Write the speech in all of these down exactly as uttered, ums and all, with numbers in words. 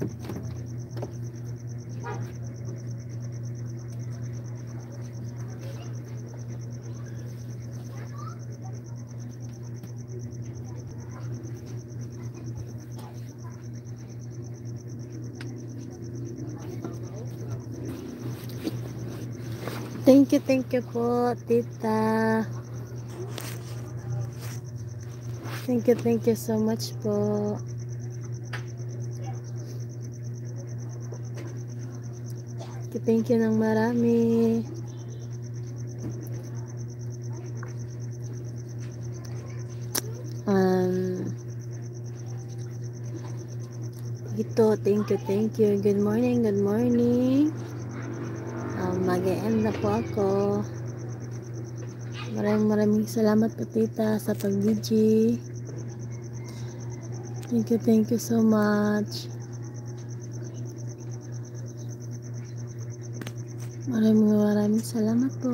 Thank you, thank you po, tita. Thank you, thank you so much po. Thank you, thank you ng marami. Um, ito, thank you, thank you. Good morning, good morning. Um, mag-e-end na po ako. Maraming maraming salamat po, tita, sa pag-D J. Thank you, thank you so much. Maraming maraming salamat po.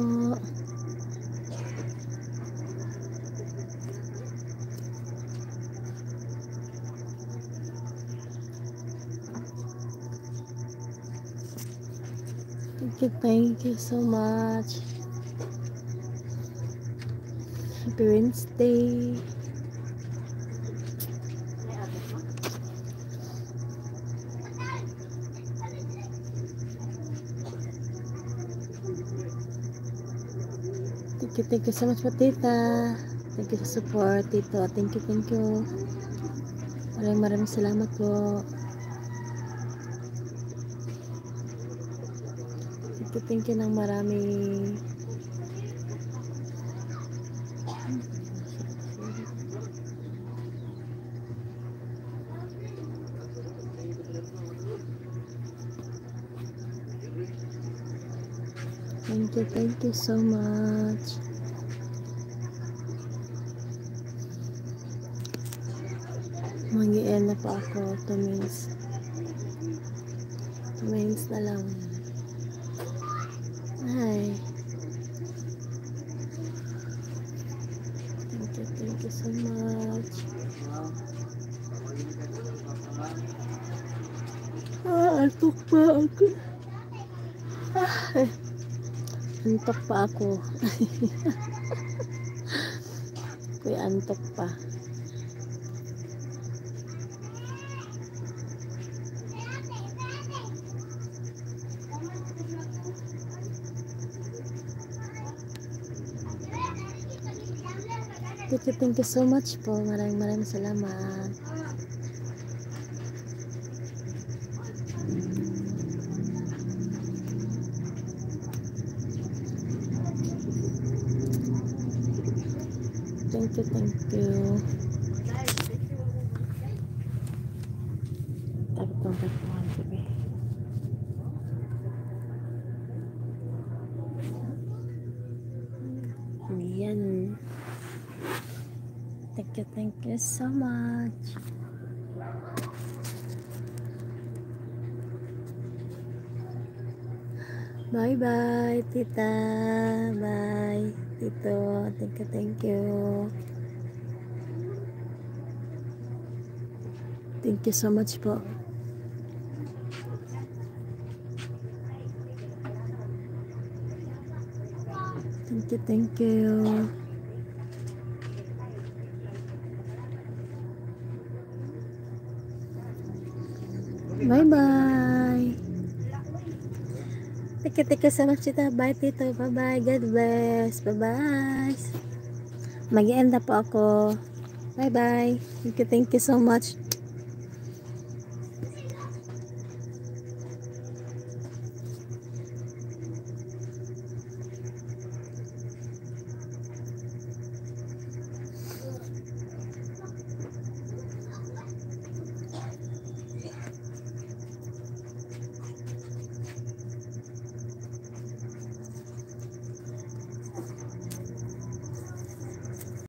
Thank you, thank you so much. Happy Wednesday. Thank you, thank you so much po, tita. Thank you sa support, tito. Thank you, thank you. Maraming maraming salamat po. Thank you, thank you ng marami. Thank you, thank you so much. Mag-i-end na po ako. two minutes. two minutes na lang. Hi. Thank you, thank you so much. Ah, antok pa ako. Ah, eh. Antok pa ako. Kuya, antok pa. Thank you, thank you so much po. Maraming maraming salamat. Thank you, thank you. Tapos pang pagpuhan ko ba? Yan. Thank you, thank you so much. Bye bye, tita. Bye, tito. Thank you, thank you. Thank you so much po. Thank you, thank you. Bye bye. Thank you, thank you so much, tita. Bye, tito. Bye bye. God bless. Bye bye. Mag-end na po ako. Bye bye. Thank you, thank you so much.